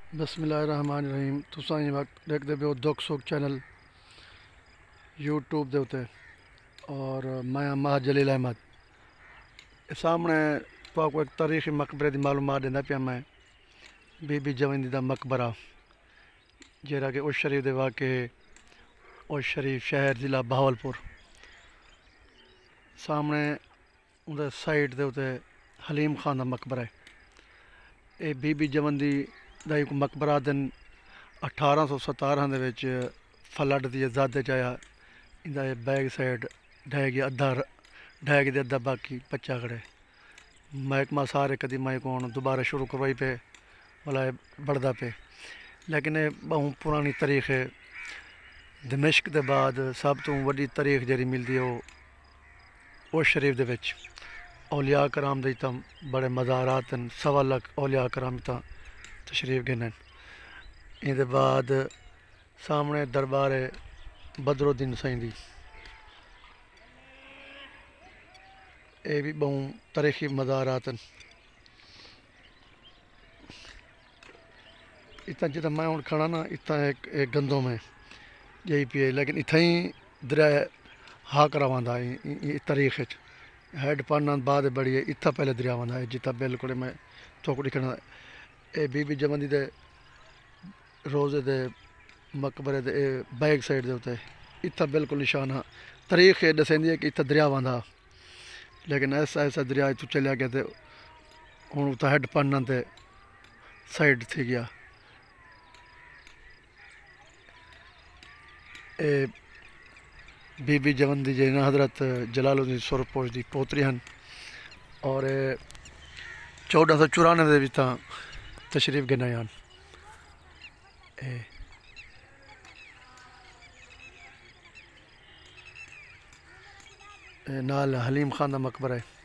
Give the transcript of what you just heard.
بسم اللہ الرحمن الرحیم تساں یہ وقت دیکھتے پہ ہو دکھ سکھ چینل یوٹیوب دے اتے اور میں ماہ جلیل احمد سامنے تو کو ایک تاریخی مقبرے دی معلومات دینا پیا میں بی بی جوندی دا مقبرہ جہاں کہ اس شریف دے واقع اس شریف شہر ضلع بہاولپور سامنے اندر سائڈ دے اتے حلیم خان دا مقبرہ ہے. یہ بی بی جوندی دا ایک مقبرہ دن 1817 دے وچ فلڈ دی زیادہ چایا اندا بیک سائڈ ڈھہ گیا ادھا باقی بچہ کھڑے محکمہ سارے کدی میں کون دوبارہ شروع کروائی پہ والا بڑھدا پہ لیکن یہ بہت پرانی تاریخ ہے. دمشق دے بعد سب تو وڈی تاریخ جڑی ملتی ہے وہ شریف دے وچ اولیاء کرام دے تم بڑے مزارات ہیں. 1.25 لاکھ اولیاء کرام تا تشریف گنن. ان دے بعد سامنے دربار بدرالدین سائیں دی یہ بھی بہت تاریخی مزارات ہیں. اتنا جتنا میں ہوں کھڑا نا اتنا ایک گندوں میں یہی پی لیکن اتنا ہی دریا ہا کراواندہ تاریخ ہیڈ پڑھنا بعد بڑی ہے اتنا پہلے دریا واندا ہے جتنا بالکل میں توکڑی کھڑا. اے بی بی جوندی دے روزے دے مقبرے دے بیک سائڈ دے ہوتے اتنا بالکل نشان ہاں تاریخ دسیندی ہے کہ اتنا دریا واندا لیکن ایسا دریا تو چلیا گیا تے ہوں اتنا ہیڈ پڑھنا تے سائڈ تھی گیا. اے بی بی جوندی جی حضرت جلال الدین سرپوش دی پوتری ہیں اور 1494 دے وچ تاں تشریف گنائے ہیں. نال حلیم خان دا مقبرہ ہے.